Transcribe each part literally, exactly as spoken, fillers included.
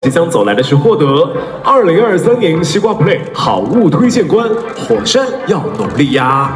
即将走来的是获得二零二三年西瓜 Play 好物推荐官，火山要努力呀！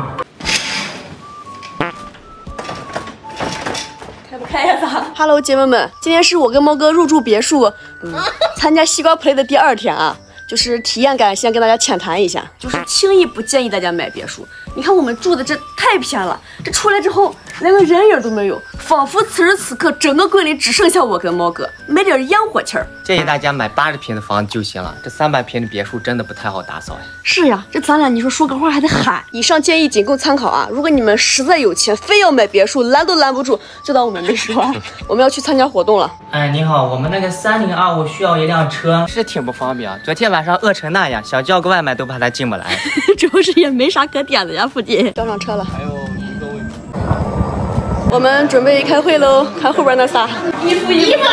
开不开呀？咋 ？Hello， 姐妹们，今天是我跟猫哥入住别墅，嗯，参加西瓜 Play 的第二天啊。 就是体验感，先跟大家浅谈一下。就是轻易不建议大家买别墅。你看我们住的这太偏了，这出来之后连个人影都没有，仿佛此时此刻整个桂林只剩下我跟猫哥，没点烟火气儿。 建议大家买八十平的房子就行了，这三百平的别墅真的不太好打扫呀。 是呀，这咱俩你说说个话还得喊。以上建议仅供参考啊，如果你们实在有钱，非要买别墅，拦都拦不住，就当我们没说。我们要去参加活动了。 哎，你好，我们那个三零二五需要一辆车，是挺不方便啊。昨天晚上饿成那样，想叫个外卖都怕他进不来。 主要是也没啥可点的呀，附近。叫上车了。还有一个位置。我们准备开会喽，看后边那仨。衣服衣服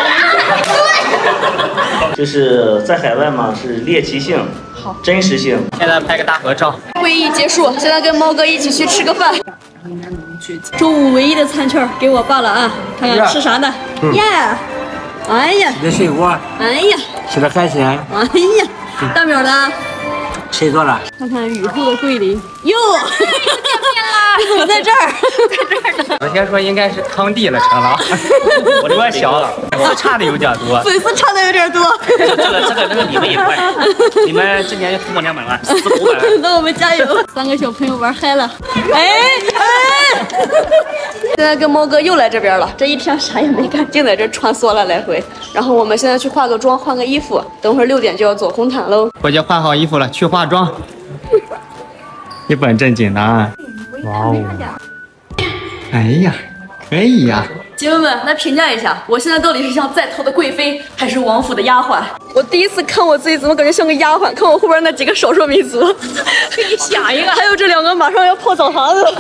就是在海外嘛，是猎奇性，好，真实性。 现在拍个大合照。 会议结束，现在跟猫哥一起去吃个饭。中午唯一的餐券给我办了啊，看看吃啥呢？耶！哎呀， 吃的水果。 哎呀， 吃的海鲜。 哎呀，大淼呢？ 谁做了？ 看看雨后的桂林，哟，你怎么在这儿？在这儿呢。 昨天说应该是汤地了，成了。我这块小了，粉丝差的有点多。 粉丝差的有点多。 这个这个这个你们也快，你们今年就突破两百万，四五百万。 那我们加油！三个小朋友玩嗨了。哎哎！现在跟猫哥又来这边了，这一天啥也没干，净在这穿梭了来回。然后我们现在去化个妆，换个衣服，等会儿六点就要走红毯喽。 我已经换好衣服了，去化妆。一本正经的啊！哇哦！哎呀，可以呀！ 姐妹们，来评价一下，我现在到底是像在逃的贵妃，还是王府的丫鬟？我第一次看我自己，怎么感觉像个丫鬟？看我后边那几个少数民族，给你想一个，还有这两个马上要泡澡堂子。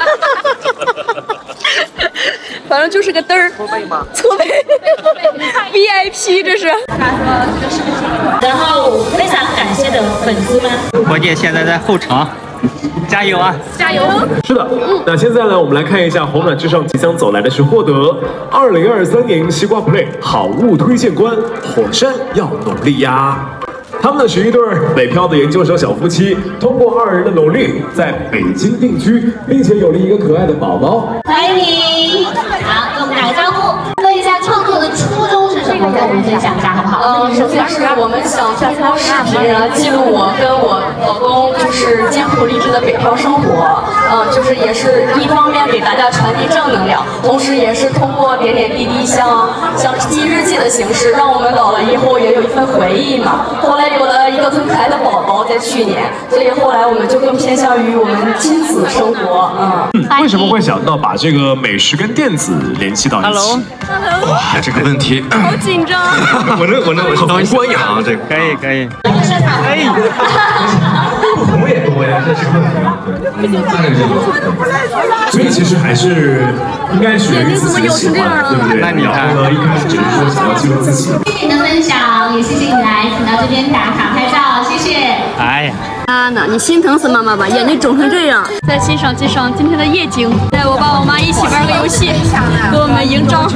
反正就是个嘚儿，搓背吗？搓背 ，V I P 这是。他说这是个然后非常感谢的粉丝们。 国姐现在在后场，加油啊！ 加油！ 是的，那现在呢，我们来看一下红毯之上即将走来的是获得二零二三年西瓜 Play 好物推荐官，火山要努力呀！他们呢是一对北漂的研究生小夫妻，通过二人的努力，在北京定居，并且有了一个可爱的宝宝。 欢迎你，好，跟我们打个招呼。问一下创作的初衷是什么？跟我们分享一下好不好？ 嗯，首先是我们想通过视频来记录我跟我老公就是艰苦励志的北漂生活。嗯，就是也是一方面给大家传递正能量，同时也是通过点点滴滴像像记日记的形式，让我们老了以后也有一份回忆嘛。后来有了一个很可爱的宝宝，在去年，所以后来我们就更偏向于我们亲子生活。嗯， 嗯为什么会想到把这个美食跟电子联系到一起 Hello， 哇，这个问题好紧张。 我这我这我是东关呀，这个可以可以。 哎，不同也多呀，这是问题。所以其实还是应该属于自己喜欢，对不对？ 那你看， 然后呢，一开始只是说想要记录自己。 谢谢你的分享，也谢谢你来请到这边打卡拍照，谢谢。 哎呀， 啊呢，你心疼死妈妈吧，眼睛肿成这样。再欣赏欣赏今天的夜景，带我爸我妈一起玩个游戏，给我们营章。